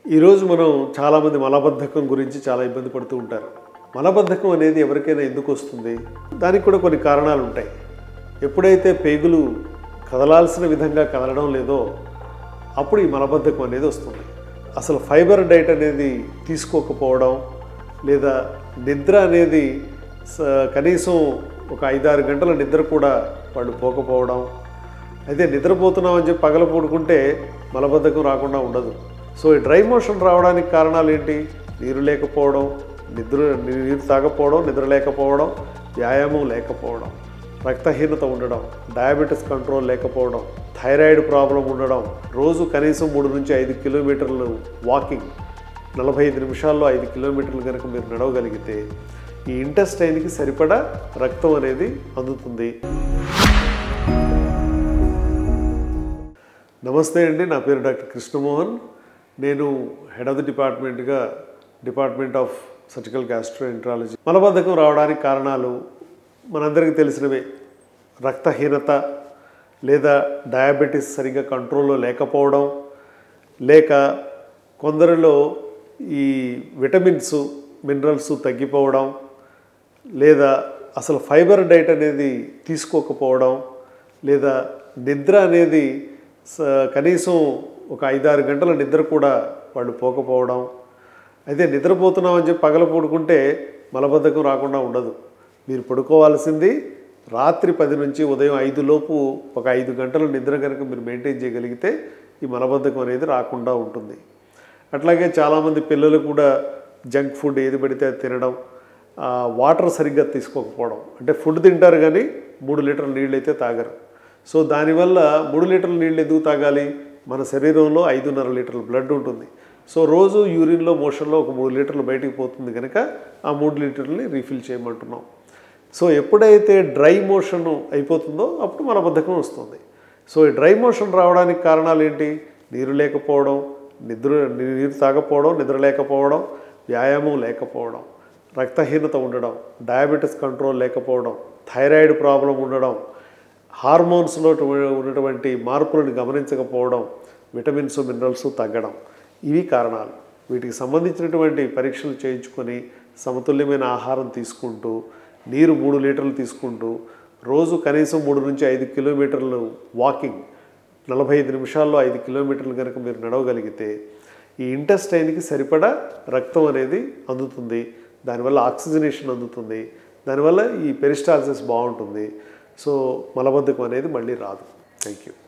ఈరోజు మనం చాలామంది మలబద్ధకం గురించి చాలా ఇబ్బంది పడుతూ ఉంటారు. మలబద్ధకం అనేది ఎవరికైనా ఎందుకు వస్తుంది? దానికి కూడా కొన్ని కారణాలు ఉంటాయి. ఎప్పుడైతే పేగులు కదలాల్సిన విధంగా కదలడం లేదో అప్పుడు ఈ మలబద్ధకం అనేది వస్తుంది. అసలు ఫైబర్ డైట్ అనేది తీసుకోకపోవడం, లేదా నిద్ర అనేది కనీసం ఒక 5-6 గంటల నిద్ర కూడా వాళ్ళు పోకపోవడం. అయితే నిద్రపోతున్నామని చెప్పి పగల పడుకుంటే మలబద్ధకం రాకుండా ఉండదు. సో ఈ డ్రై మోషన్ రావడానికి కారణాలు ఏంటి? నీరు లేకపోవడం, నీరు తాగకపోవడం, నిద్ర లేకపోవడం, వ్యాయామం లేకపోవడం, రక్తహీనత ఉండడం, డయాబెటీస్ కంట్రోల్ లేకపోవడం, థైరాయిడ్ ప్రాబ్లం ఉండడం, రోజు కనీసం 3 నుంచి 5 కిలోమీటర్లు వాకింగ్, 45 నిమిషాల్లో 5 కిలోమీటర్లు కనుక మీరు నడవగలిగితే ఈ ఇంటెస్టైన్కి సరిపడా రక్తం అనేది అందుతుంది. నమస్తే అండి, నా పేరు డాక్టర్ కృష్ణమోహన్. నేను head of the department of surgical gastroenterology. మలబద్ధకం రావడానికి కారణాలు మనందరికీ తెలిసినవే. రక్తహీనత లేదా డయాబెటీస్ సరిగ్గా కంట్రోల్లో లేకపోవడం, లేక కొందరిలో ఈ విటమిన్స్ మినరల్స్ తగ్గిపోవడం, లేదా అసలు ఫైబర్ డైట్ అనేది తీసుకోకపోవడం, లేదా నిద్ర అనేది కనీసం ఒక 5-6 గంటల నిద్ర కూడా వాళ్ళు పోకపోవడం. అయితే నిద్రపోతున్నామని చెప్పి పగల పడుకుంటే మలబద్ధకం రాకుండా ఉండదు. మీరు పడుకోవాల్సింది రాత్రి 10 నుంచి ఉదయం 5 లోపు ఒక 5 గంటల నిద్ర కనుక మీరు మెయింటైన్ చేయగలిగితే ఈ మలబద్ధకం అనేది రాకుండా ఉంటుంది. అట్లాగే చాలామంది పిల్లలు కూడా జంక్ ఫుడ్ ఏది పడితే అది తినడం, వాటర్ సరిగ్గా తీసుకోకపోవడం. అంటే ఫుడ్ తింటారు కానీ 3 లీటర్ల నీళ్ళు అయితే తాగరు. సో దానివల్ల 3 లీటర్ల నీళ్ళు ఎందుకు తాగాలి? మన శరీరంలో 5.5 లీటర్ల బ్లడ్ ఉంటుంది. సో రోజు యూరిన్లో మోషన్లో ఒక 3 లీటర్లు బయటికి పోతుంది కనుక ఆ 3 లీటర్లని రీఫిల్ చేయమంటున్నాం. సో ఎప్పుడైతే డ్రై మోషన్ అయిపోతుందో అప్పుడు మలబద్ధకం వస్తుంది. సో ఈ డ్రై మోషన్ రావడానికి కారణాలు ఏంటి? నీరు లేకపోవడం, నీరు తాగకపోవడం, నిద్ర లేకపోవడం, వ్యాయామం లేకపోవడం, రక్తహీనత ఉండడం, డయాబెటీస్ కంట్రోల్ లేకపోవడం, థైరాయిడ్ ప్రాబ్లం ఉండడం, హార్మోన్స్లో ఉన్నటువంటి మార్పులను గమనించకపోవడం, విటమిన్స్ మినరల్స్ తగ్గడం, ఇవి కారణాలు. వీటికి సంబంధించినటువంటి పరీక్షలు చేయించుకొని సమతుల్యమైన ఆహారం తీసుకుంటూ, నీరు 3 లీటర్లు తీసుకుంటూ, రోజు కనీసం 3 నుంచి 5 కిలోమీటర్లు వాకింగ్, 45 నిమిషాల్లో 5 కిలోమీటర్లు కనుక మీరు నడవగలిగితే ఈ ఇంటెస్టైన్కి సరిపడా రక్తం అనేది అందుతుంది. దానివల్ల ఆక్సిజనేషన్ అందుతుంది. దానివల్ల ఈ పెరిస్టాల్సిస్ బాగుంటుంది. సో మలబద్ధకం అనేది మళ్ళీ రాదు. Thank you.